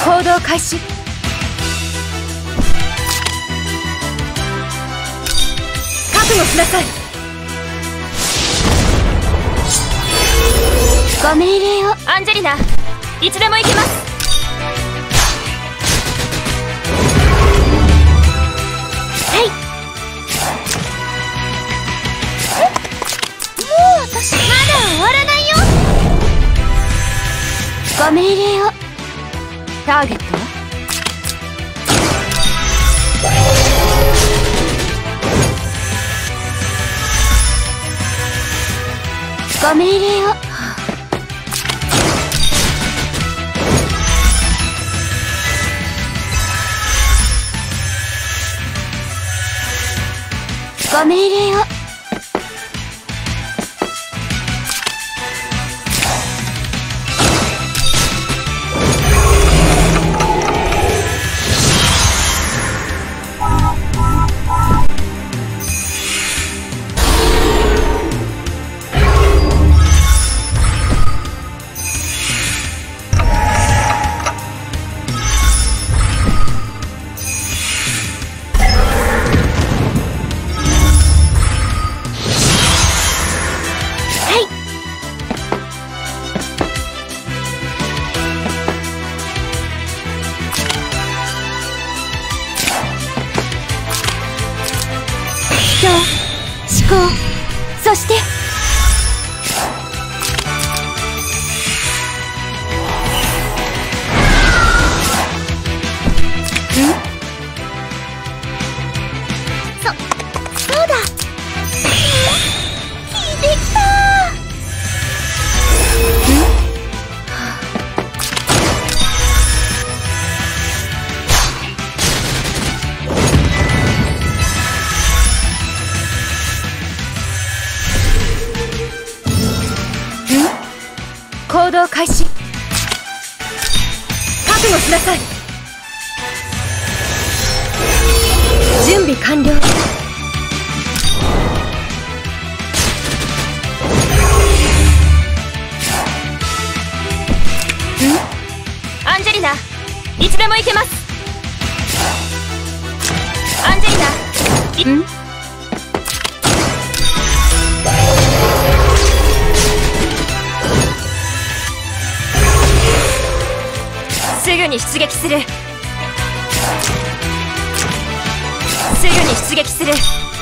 行動開始。覚悟しなさい。 ご命令を。 アンジェリナ、いつでも行けます。 はい。もう私まだ終わらないよ。ご命令を。 ターゲットはご命令を。ご命令を。思考、そしてそうだ。聞いてきた。 行動開始。覚悟しなさい。準備完了。アンジェリナ、いつでも行けます。アンジェリナ、すぐに出撃する。すぐに出撃する。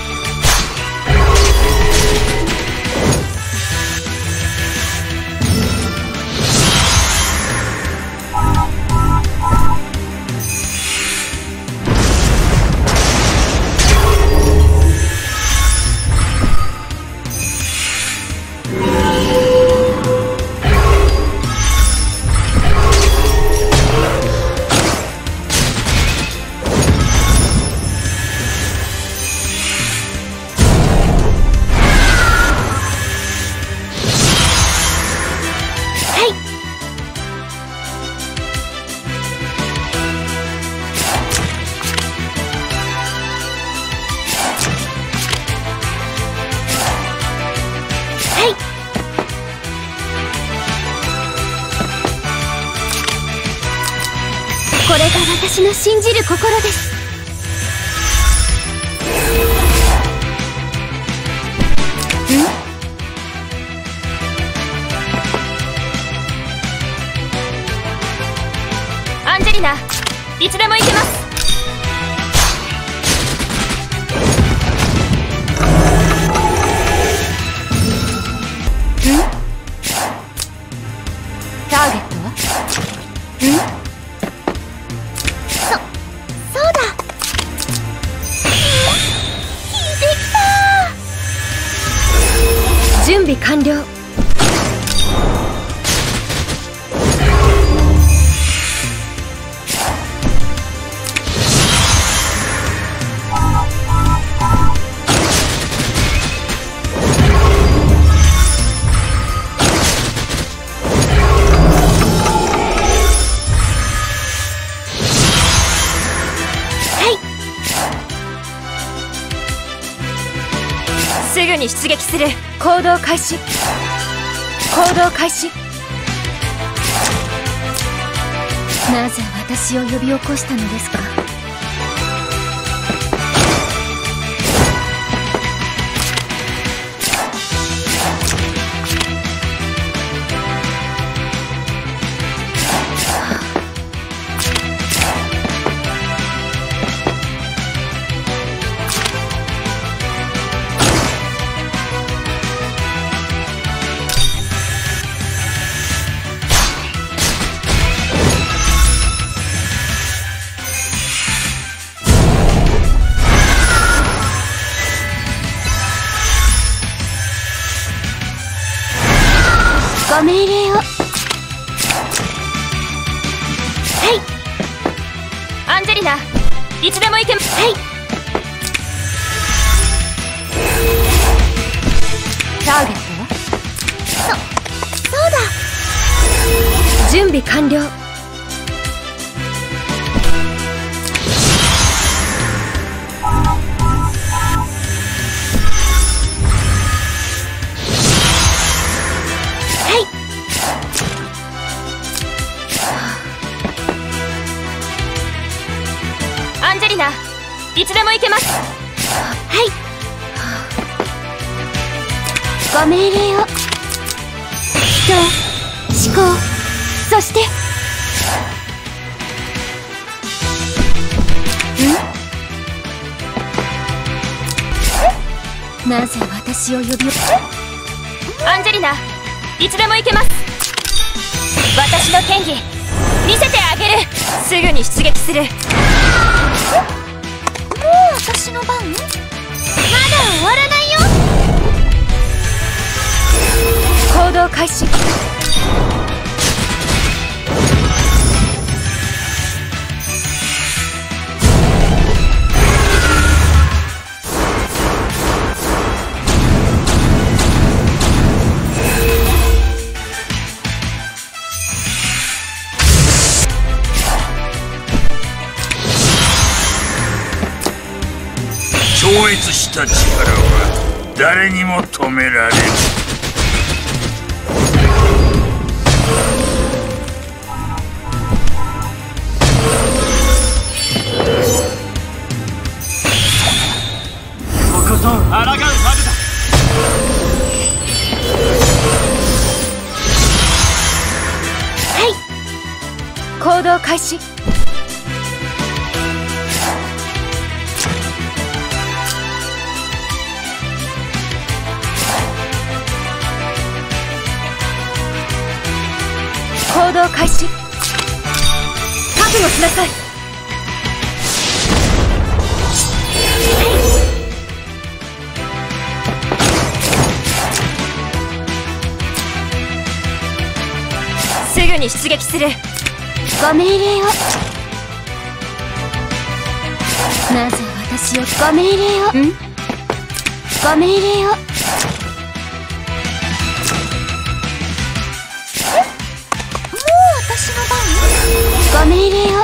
これが私の信じる心です。アンジェリナ、いつでも行けます。ターゲットはそうだ。聞いてきた。 準備完了。すぐに出撃する。行動開始。行動開始。 なぜ私を呼び起こしたのですか？ご命令を。はい。 アンジェリナ、いつでも行けます。 はい。 ターゲットは？ そうだ。 準備完了。アンジェリナ、いつでも行けます。 はい。ご命令を。人、思考、そしてなぜ私を呼びアンジェリナ、いつでも行けます。私の剣技見せてあげる。すぐに出撃する。 もう私の番？まだ終わらないよ。 行動開始。 超越した力は誰にも止められぬ。 とことん抗うまでだ。 はい。 行動開始。行動開始。覚悟しなさい。すぐに出撃する。 ご命令を。なぜ私を。ご命令を。ご命令を。私の番？ご命令を。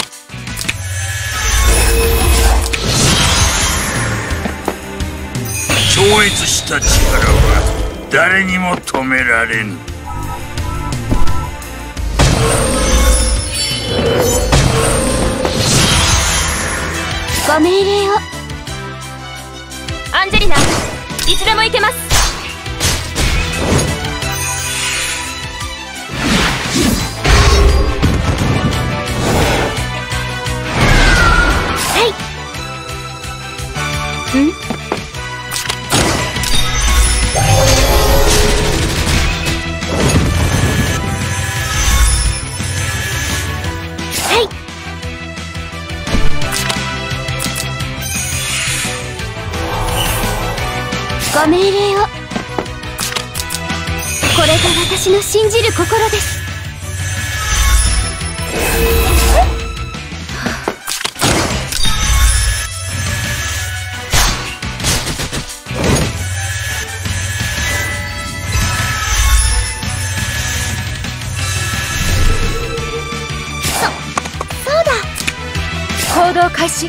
超越した力は誰にも止められぬ。 ご命令を。 アンジェリナ、いつでも行けます。 ご命令を。これが私の信じる心です。そうだ。 行動開始。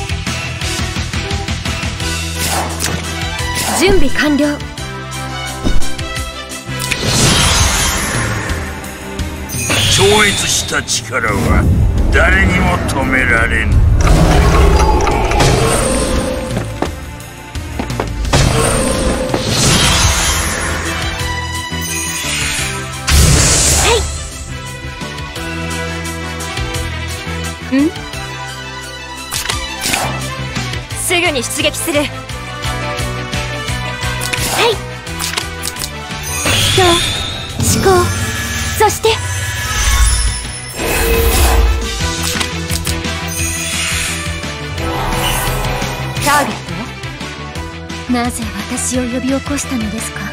準備完了。 した力は誰にも止められん。 すぐに出撃する。はい。 人、思考、そしてターゲットは？ なぜ私を呼び起こしたのですか？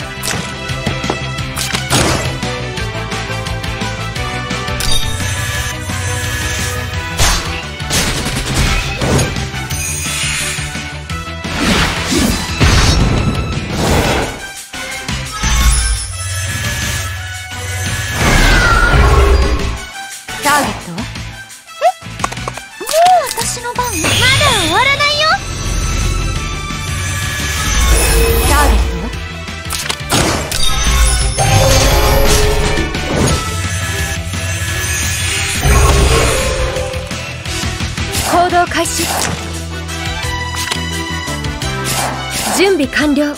ターゲットは？ もう私の番？まだ終わらないよ。 ターゲットは？行動開始。準備完了。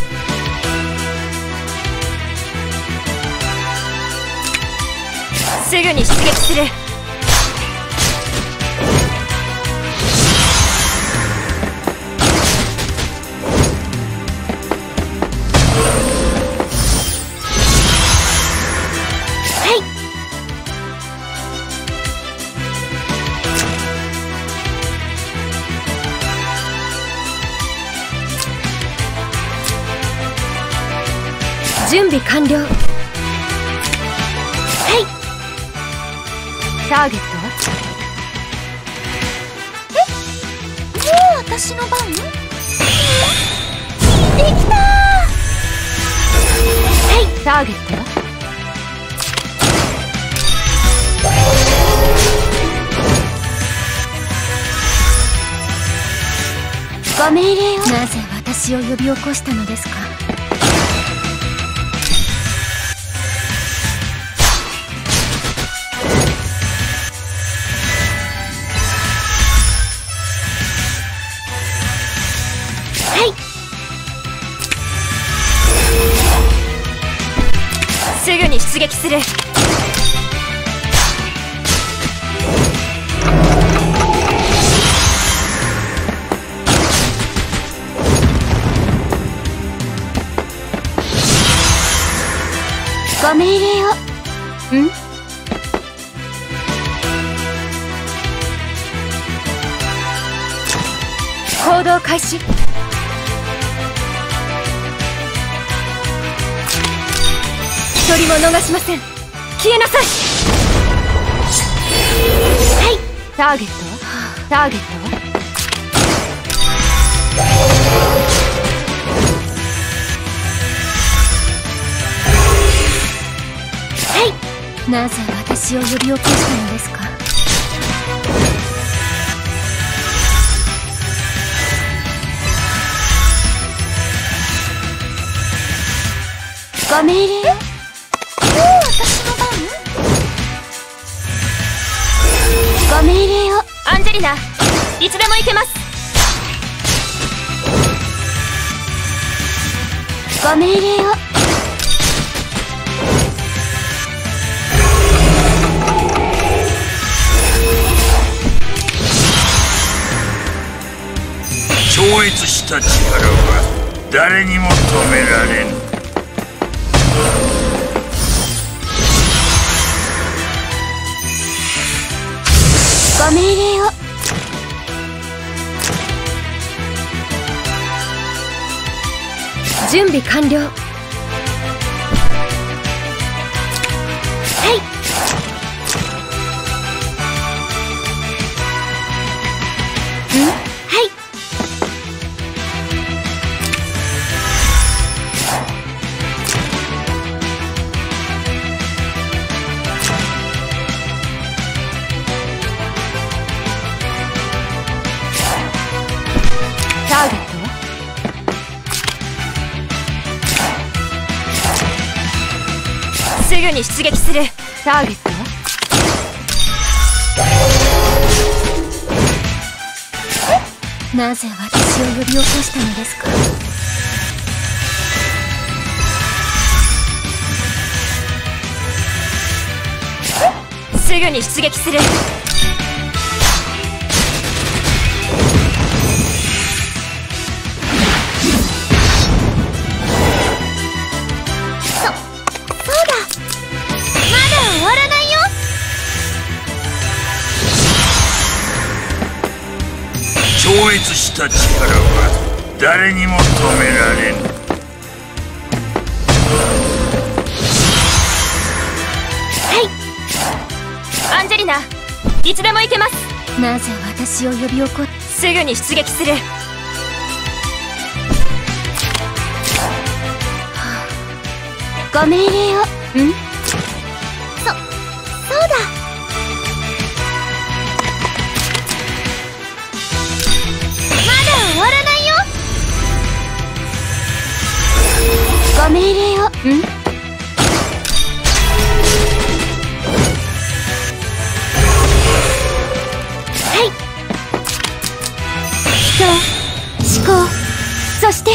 すぐに出撃する。準備完了。はい。ターゲットは？ もう私の番？できたー。 はい。ターゲットは？ ご命令を。なぜ私を呼び起こしたのですか？ すぐに出撃する。 ご命令を。 行動開始。一人も逃しません。消えなさい。はい。ターゲットは？ターゲットは？ はい。なぜ私を呼び起こしたのですか？ご命令？もう私の番？ご命令を。 アンジェリナ、いつでも行けます。 ご命令を。 超越した力は誰にも止められん。 ご命令を。 準備完了。はい。 はい。 ターゲットは？すぐに出撃する。ターゲットは？ なぜ私を呼び起こしたのですか？ すぐに出撃する。 そうだ、まだ終わらないよ。 超越した力は誰にも止められぬ。 アンジェリナ、いつでも行けます。 なぜ私を呼び起こすぐに出撃する。 ご命令を。そうだ。まだ終わらないよ。ご命令を。思考、そして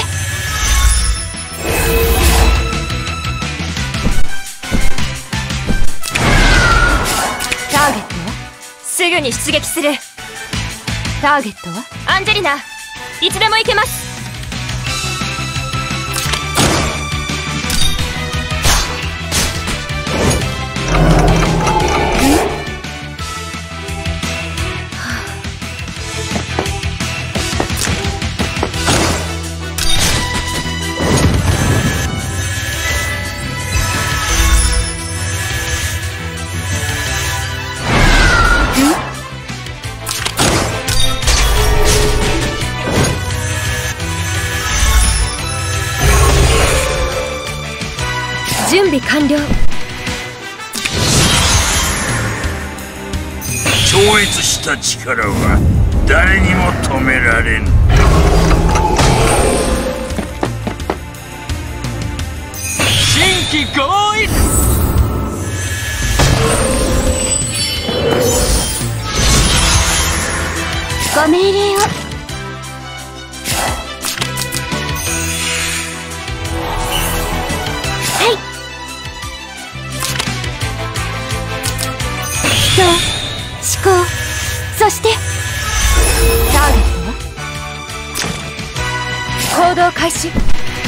ターゲットはすぐに出撃する。ターゲットはアンジェリナ、いつでも行けます。準備完了。 超越した力は誰にも止められぬ。 新規合意。 ご命令を。思考、そしてターゲットは行動開始。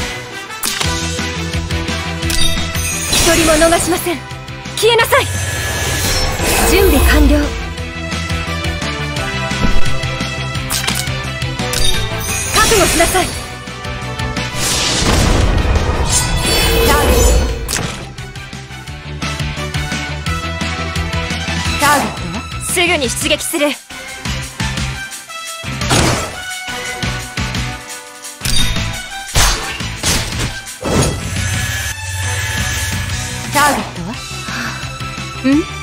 一人も逃しません。消えなさい。準備完了。覚悟しなさい。ターゲットはすぐに出撃する。ターゲットは